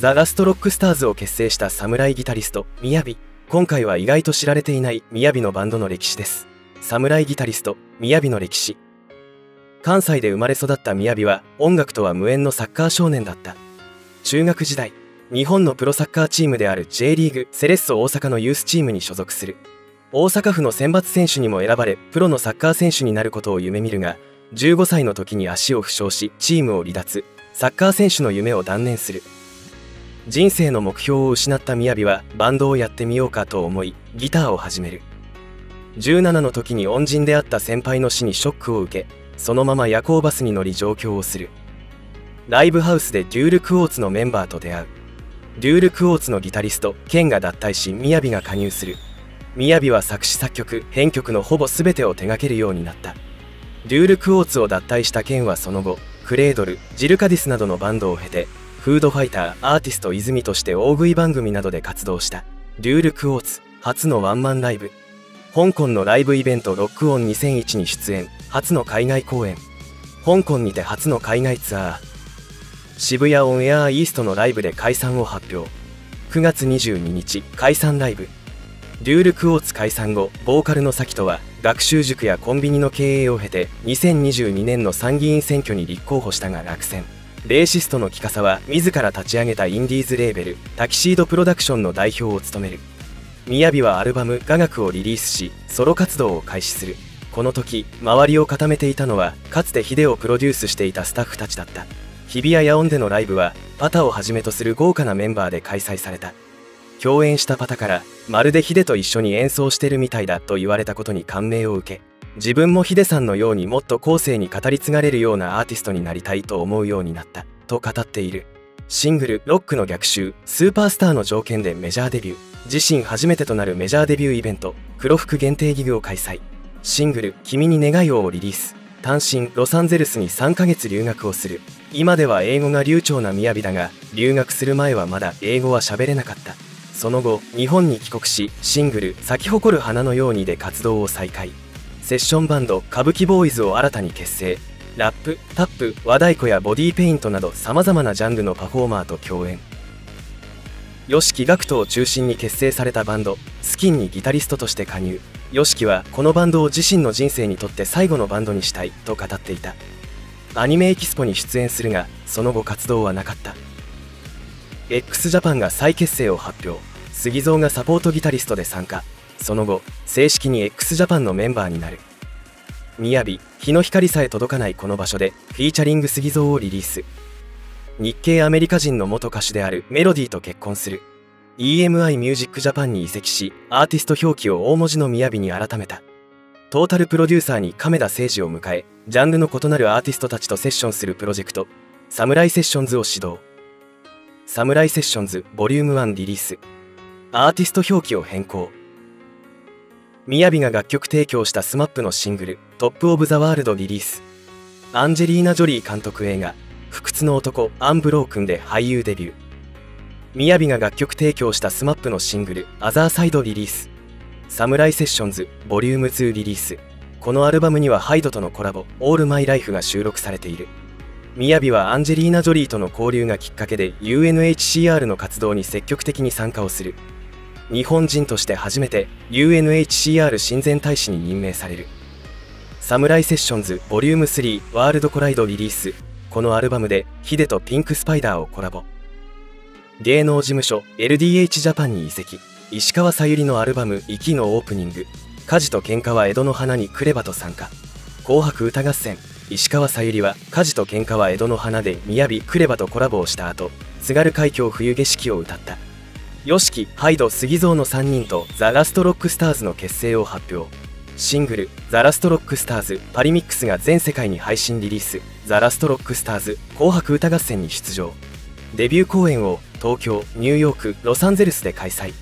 ザ・ラストロックスターズを結成した侍ギタリストみやび。今回は意外と知られていないみやびのバンドの歴史です。侍ギタリストみやびの歴史。関西で生まれ育ったみやびは音楽とは無縁のサッカー少年だった。中学時代、日本のプロサッカーチームである J リーグセレッソ大阪のユースチームに所属する。大阪府の選抜選手にも選ばれ、プロのサッカー選手になることを夢見るが、15歳の時に足を負傷しチームを離脱。サッカー選手の夢を断念する。人生の目標を失ったみやびはバンドをやってみようかと思いギターを始める。17の時に恩人であった先輩の死にショックを受け、そのまま夜行バスに乗り上京をする。ライブハウスでデュール・クォーツのメンバーと出会う。デュール・クォーツのギタリストケンが脱退しみやびが加入する。みやびは作詞作曲編曲のほぼ全てを手掛けるようになった。デュール・クォーツを脱退したケンはその後クレードル、ジルカディスなどのバンドを経て、フードファイター、アーティスト泉として大食い番組などで活動した。デュール・クォーツ初のワンマンライブ。香港のライブイベントロックオン2001に出演。初の海外公演。香港にて初の海外ツアー。渋谷オンエアーイーストのライブで解散を発表。9月22日解散ライブ。デュール・クォーツ解散後、ボーカルのサキトは学習塾やコンビニの経営を経て2022年の参議院選挙に立候補したが落選。ベーシストのキカサは自ら立ち上げたインディーズレーベルタキシードプロダクションの代表を務める。みやびはアルバム「雅楽」をリリースしソロ活動を開始する。この時周りを固めていたのはかつてヒデをプロデュースしていたスタッフたちだった。日比谷野音でのライブはパタをはじめとする豪華なメンバーで開催された。共演したパタからまるでヒデと一緒に演奏してるみたいだと言われたことに感銘を受け、自分もヒデさんのようにもっと後世に語り継がれるようなアーティストになりたいと思うようになったと語っている。シングル「ロックの逆襲スーパースターの条件」でメジャーデビュー。自身初めてとなるメジャーデビューイベント黒服限定ギグを開催。シングル「君に願いを」をリリース。単身ロサンゼルスに3ヶ月留学をする。今では英語が流暢なみやびだが、留学する前はまだ英語は喋れなかった。その後日本に帰国し、シングル「咲き誇る花のように」で活動を再開。セッションバンド歌舞伎ボーイズを新たに結成。ラップ、タップ、和太鼓やボディーペイントなどさまざまなジャンルのパフォーマーと共演。吉木学人を中心に結成されたバンドスキンにギタリストとして加入。吉木はこのバンドを自身の人生にとって最後のバンドにしたいと語っていた。アニメエキスポに出演するがその後活動はなかった。 x ジャパンが再結成を発表。杉蔵がサポートギタリストで参加。その後正式に x ジャパンのメンバーになる。みやび日の光さえ届かないこの場所でフィーチャリング杉蔵をリリース。日系アメリカ人の元歌手であるメロディーと結婚する。 EMI ミュージックジャパンに移籍し、アーティスト表記を大文字のみやびに改めた。トータルプロデューサーに亀田誠二を迎え、ジャンルの異なるアーティストたちとセッションするプロジェクトサムライセッションズを始動。サムライセッションズボリューム1リリース。アーティスト表記を変更。みやびが楽曲提供したスマップのシングル「トップ・オブ・ザ・ワールド」リリース。アンジェリーナ・ジョリー監督映画「不屈の男アンブロー君」で俳優デビュー。みやびが楽曲提供したスマップのシングル「アザーサイド」リリース。サムライセッションズボリューム2リリース。このアルバムにはハイドとのコラボ「オールマイライフ」が収録されている。みやびはアンジェリーナ・ジョリーとの交流がきっかけで UNHCR の活動に積極的に参加をする。日本人として初めて UNHCR 親善大使に任命される。サムライセッションズボリューム3ワールドコライドリリース。このアルバムでヒデとピンクスパイダーをコラボ。芸能事務所 LDH ジャパンに移籍。石川さゆりのアルバム「息」のオープニング「火事と喧嘩は江戸の花」にクレバと参加。紅白歌合戦。石川さゆりは「火事と喧嘩は江戸の花」でみやびクレバとコラボをした後、津軽海峡冬景色を歌った。吉木、ハイド、杉蔵の3人とザ・ラストロックスターズの結成を発表。シングル「ザ・ラストロックスターズパリミックス」が全世界に配信リリース。ザ・ラストロックスターズ紅白歌合戦に出場。デビュー公演を東京、ニューヨーク、ロサンゼルスで開催。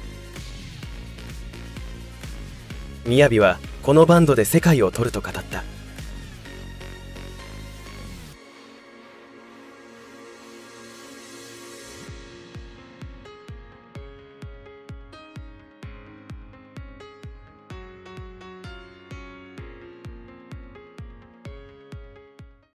みやびはこのバンドで世界を取ると語った。